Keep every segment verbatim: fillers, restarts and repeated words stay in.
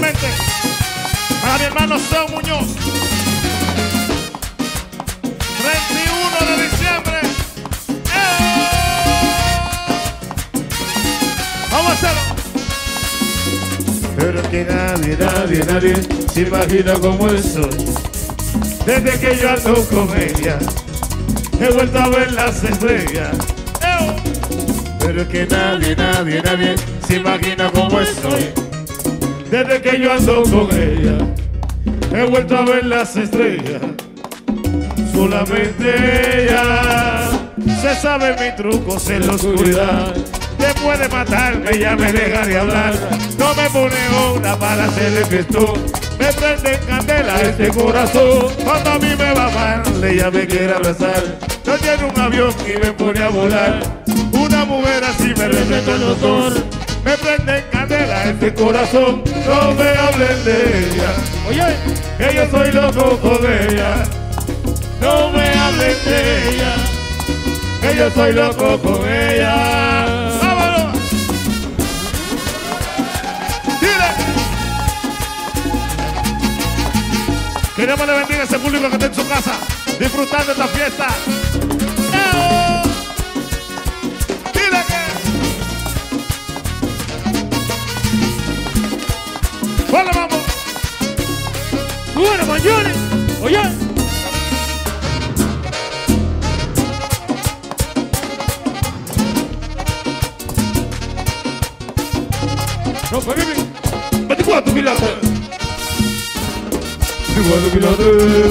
especialmente para mi hermano Seo Muñoz. treinta y uno de diciembre. ¡Eh! Vamos a hacerlo. Pero que nadie, nadie, nadie se imagina cómo soy. Desde que yo ando con ella, he vuelto a ver las estrellas. ¡Eh! Pero que nadie, nadie, nadie se imagina cómo soy. Desde que yo ando con ella, he vuelto a ver las estrellas. Solamente ella se sabe mis trucos en la oscuridad. Después de matarme ya me deja de hablar. No me pone una para hacerle fiestón. Me prende en candela este corazón. Cuando a mí me va mal, ella me quiere abrazar. Yo tiene un avión y me pone a volar. Una mujer así me respeta el motor. Me prende en candela este corazón. No me hablen de ella. Oye, que yo soy loco con ella. No me hablen de ella, que yo soy loco con ella. ¡Vámonos! ¡Dile! Que Dios me le bendiga a ese público que está en su casa disfrutando esta fiesta. ¡Eh! ¡Dile que! ¡Hola, vamos! ¡Bueno, mayores! ¡Oye! No, baby. veinticuatro quilates. veinticuatro quilates.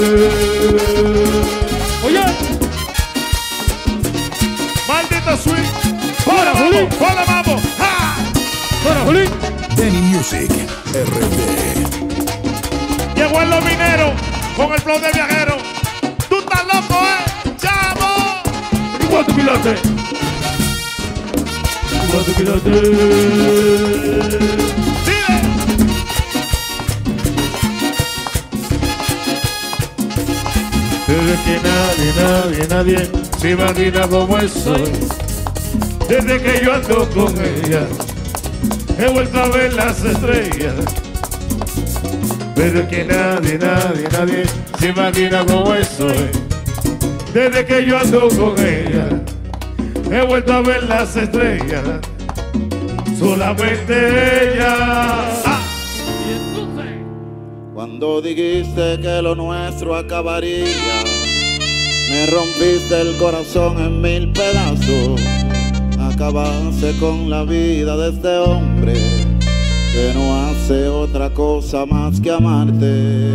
Oye. Maldita sweet. ¡Hola, Juli! ¡Hola, vamos! ¡Ja! ¡Hola, Juli! Denny Music, R D. Llegó el los mineros con el flow de viajero. ¡Tú estás loco, eh! ¡Chavo! veinticuatro quilates. veinticuatro quilates. ¡Dile! Pero es que nadie, nadie, nadie se imagina cómo soy. Desde que yo ando con ella, he vuelto a ver las estrellas. Pero es que nadie, nadie, nadie se imagina cómo soy. Desde que yo ando con ella, he vuelto a ver las estrellas. Solamente ella. Ah. Y entonces, cuando dijiste que lo nuestro acabaría, me rompiste el corazón en mil pedazos. Acabaste con la vida de este hombre que no hace otra cosa más que amarte.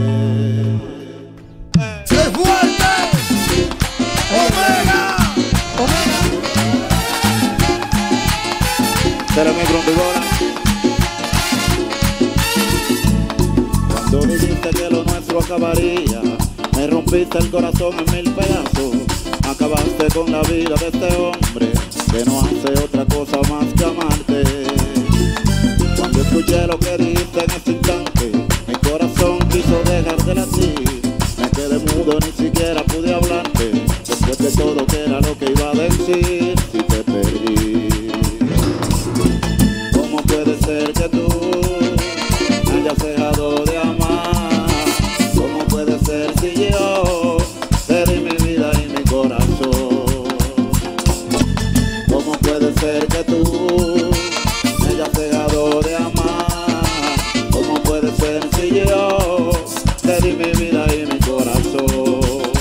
¡Qué fuerte! ¡Omega! ¡Omega! Será mi trompigora. Cuando dijiste que lo nuestro acabaría, me rompiste el corazón en mil pedazos. Acabaste con la vida de este hombre que no hace otra cosa más que amarte. Cuando escuché lo que dijiste en ese instante, mi corazón quiso dejar de latir. Me quedé mudo, ni siquiera pude hablarte. Después de todo, que era lo que iba a decir si te perdí. ¿Cómo puede ser que tú me hayas dejado de amar? ¿Cómo puede ser si yo te di mi vida y mi corazón? ¿Cómo puede ser que tú me hayas dejado de amar? ¿Cómo puede ser si yo te di mi vida y mi corazón?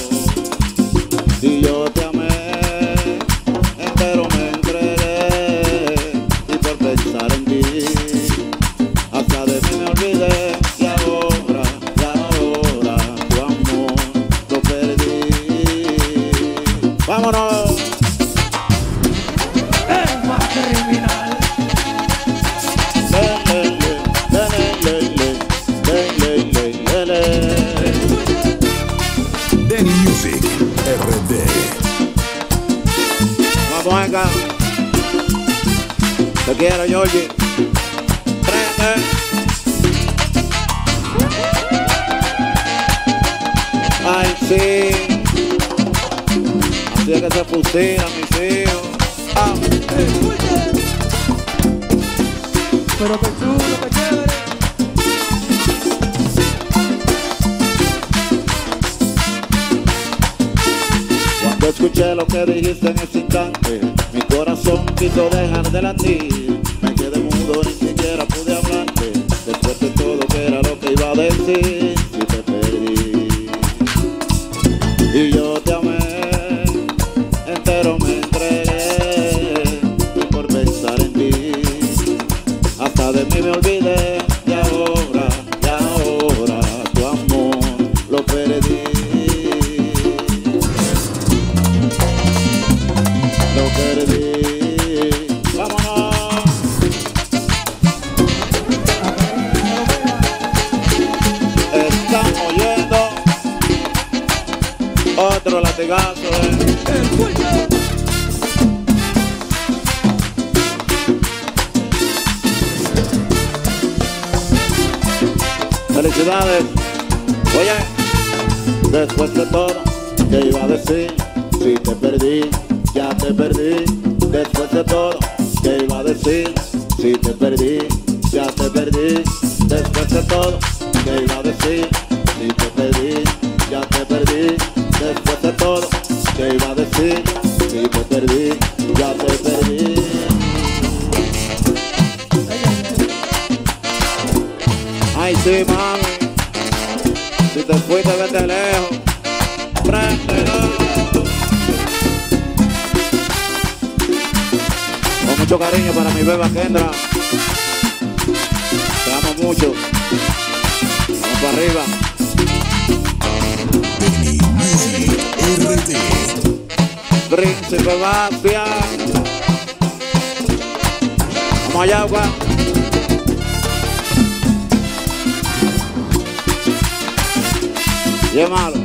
Si yo te amé, entero me entregué, y por pensar en ti hasta de mí me olvidé. Y ahora, y ahora tu amor lo perdí. ¡Vámonos! es más criminal. Le, le, le, le, le, le, le, le, le, le. Denny Music, R D. Vamos acá. Te quiero, Georgie. Prende. Ay, sí. Así es que se fusilan mis hijos. Ah. Pero que chulo, que chévere. Escuché lo que dijiste en ese instante, mi corazón quiso dejar de latir. Me quedé mudo, ni siquiera pude hablarte. Después de todo, que era lo que iba a decir, y te perdí. Y yo te amé, entero me entregué, y por pensar en ti, hasta de mí me olvidé. Y ahora, y ahora, tu amor lo perdí. Lo perdí. Vámonos. Están oyendo otro latigazo, eh. Felicidades. Oye, después de todo, ¿qué iba a decir? Si te perdí, ya te perdí. Después de todo, ¿qué iba a decir? Si te perdí, ya te perdí. Después de todo, ¿qué iba a decir? Si te perdí, ya te perdí. Después de todo, ¿qué iba a decir? Si te perdí, ya te perdí. Ay, sí, mami, si te fuiste, vete lejos. Préndelo. Con mucho cariño para mi beba Kendra. Te amo mucho. Vamos para arriba. Denny Music R D. Príncipe Bastián. Vamos allá, agua. Y es malo.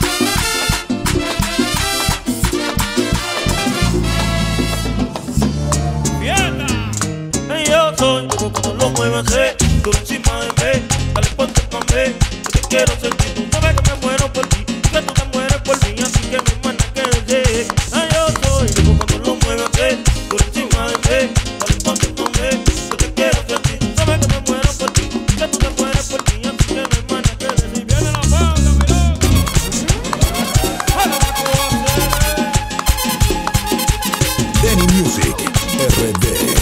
Yo soy como cuando lo mueves, eh, tú encima de mí, dale ponte pa' mí, yo te quiero sentir, tú sabes que me muero por ti, que tú te mueres por mí, así que mi hermana quédate. Ay, yo soy como cuando lo mueves, eh, tú encima de mí, dale ponte pa' mí, yo te quiero sentir, tú sabes que me muero por ti, que tú te mueres por mí, así que mi hermana quédate. Y viene la banda, mi loco. Denny Music R D.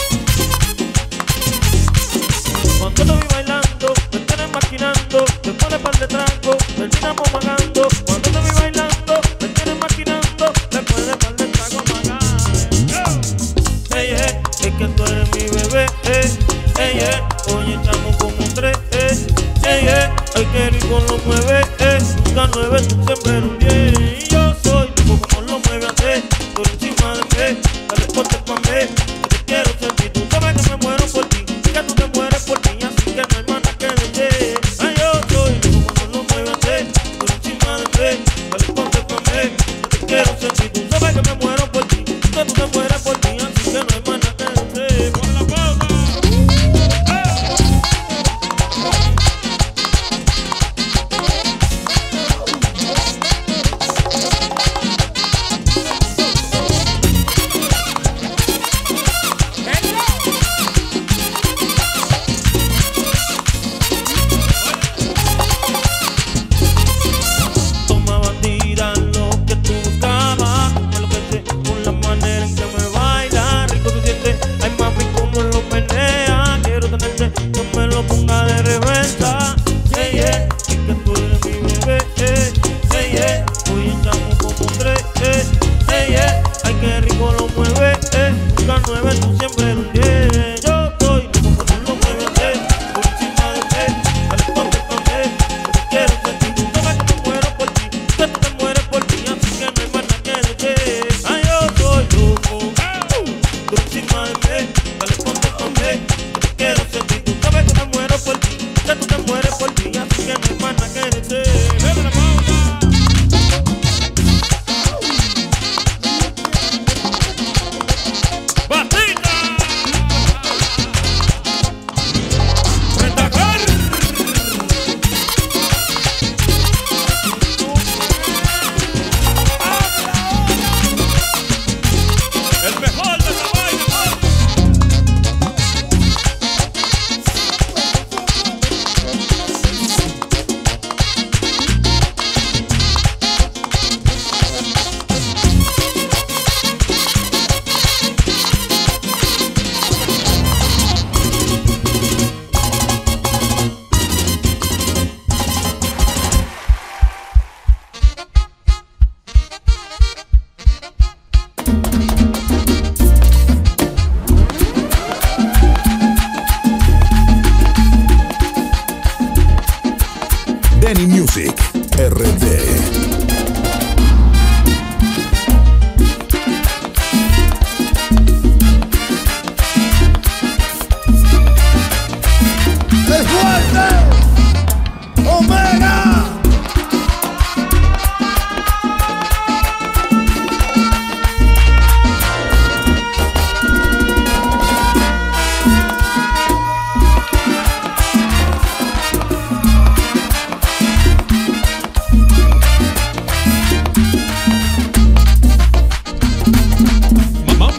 Cuando te vi bailando, me tienes maquinando, te pones par de trago, terminamos magando. Cuando te vi bailando, me tienes maquinando, te pones par de trago magando. Ey, eh, es que tú eres mi bebé, eh. Ey, eh, hoy echamos como tres, eh. Ey, eh, hay que ir con los nueve, eh. Nunca nueve, tú siempre un diez. Y yo soy tipo como lo mueve a ti, por encima de mí, dale ponte pa' mí, yo te quiero sentir, tú sabes que me muero por ti, que tú te mueres por mí, así que no hay mana que le. Ay, yo soy como cuando lo mueve a ti, por encima de mí, dale ponte pa' mí, yo te quiero sentir, tú sabes que me muero por ti, que tú te mueres por mí, así que no hay mana que le. Pon la pausa.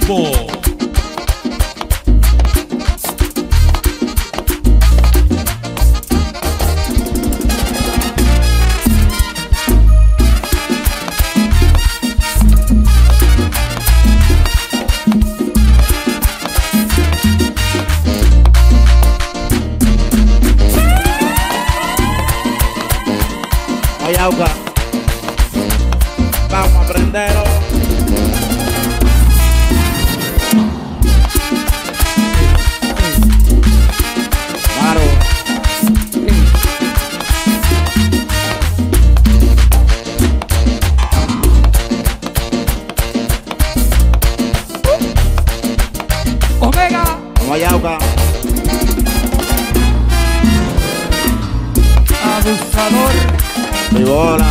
Grupo. Ayauca, vamos a aprenderlo. Claro. Omega. Vamos Ayauca. Abusador. Mi bola.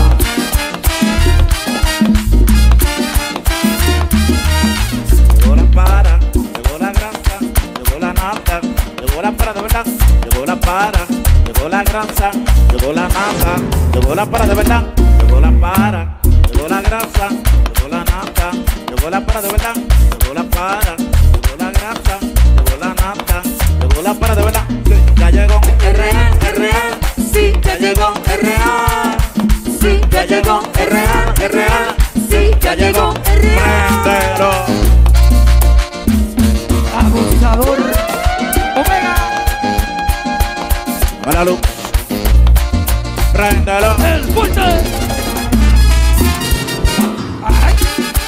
Llegó la para, llegó la grasa, llegó la nata, llegó la para de verdad, llegó la para, llegó la grasa, llegó la nata, llegó la para de verdad, llegó la para, llegó la grasa, llegó la nata, llegó la para de verdad, llegó la para, llegó la grasa, llegó la nata, llegó la para de verdad, ya llegó, es real, es real, sí, ya llegó, es real. Sí, ya llegó, es real, es real. Sí, ya llegó, es real. Préndelo. Abusador. Omega. A la luz. Préndelo. El fuerte. Ay.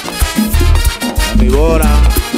A mi bola.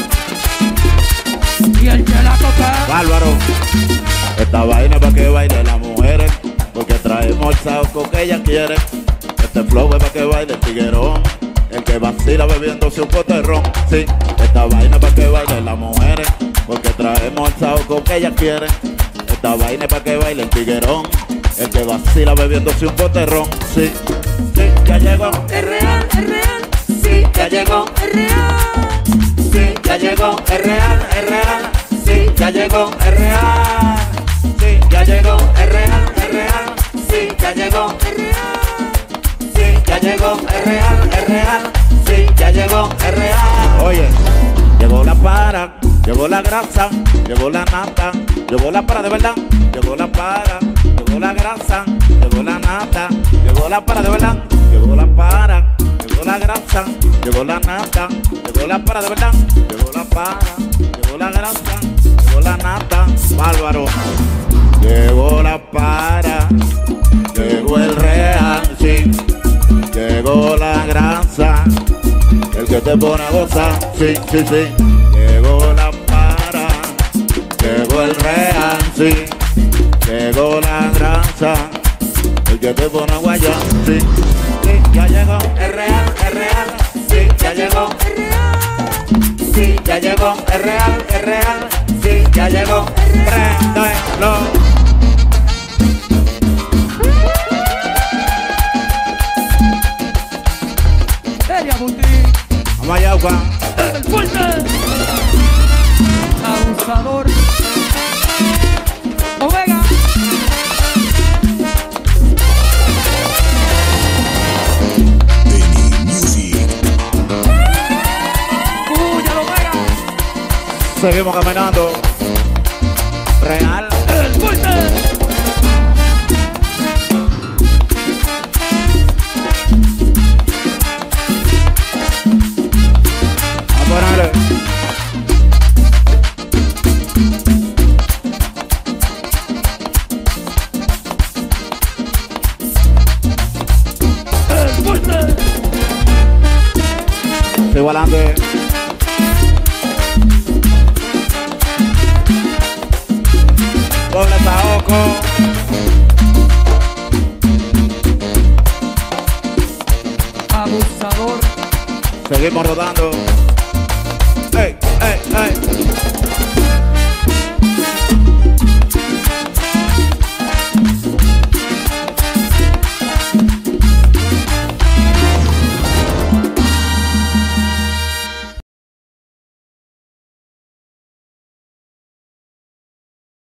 Y el de la coca. Bárbaro. Esta vaina para que bailen las mujeres, porque traemos el saoco que ella quiere. Este flow es para que baile el tiguerón, el que vacila bebiéndose un pote de ron. Sí, esta vaina para que bailen las mujeres, porque traemos el saoco que ella quiere. Esta vaina es para que baile el tiguerón, el que vacila bebiéndose un pote de ron. Sí, sí, ya llegó, es real, es real. Sí, ya llegó, es real. Sí, ya llegó, es real, es real. Sí, ya llegó, es real. Sí, ya llegó, es real, es real. Sí, ya llegó, es real. Sí, ya llegó, es real, es real. Sí, ya llegó, es real. Oye, llegó la para, llegó la grasa, llegó la nata, llegó la para de verdad, llegó la para, llegó la grasa, llegó la nata, llegó la para de verdad, llegó la para, llegó la grasa, llegó la nata, llegó la para de verdad, llegó la para, llegó la grasa, llegó la nata, bárbaro. Llegó la para, llegó el real, sí. Llegó la grasa, el que te pone a gozar, sí, sí, sí. Llegó la para, llegó el real, sí. Llegó la grasa, el que te pone a guayar, sí. Sí, ya llegó, es real, es real. Sí, ya llegó, es real. Sí, ya llegó, es real, es real. Sí, ya llegó, préndelo. Vamos allá, Juan. El fuerte. Abusador. Omega. Denny Music. Uy, ya lo Omega. Seguimos caminando. Real. El fuerte. Dale. El fuerte. Sigo adelante. Doble saoco. Abusador. Seguimos rodando.